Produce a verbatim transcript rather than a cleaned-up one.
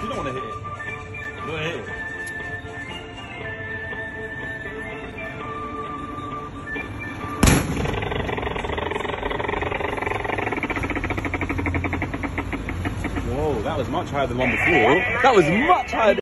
you don't want to hit it. You don't want to hit it. Whoa, that was much higher than one before. That was much higher.